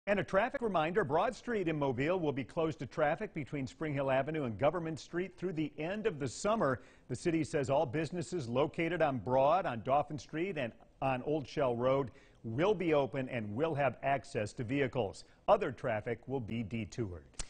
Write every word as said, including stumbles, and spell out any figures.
And a traffic reminder, Broad Street in Mobile will be closed to traffic between Springhill Avenue and Government Street through the end of the summer. The city says all businesses located on Broad, on Dauphin Street, and on Old Shell Road will be open and will have access to vehicles. Other traffic will be detoured.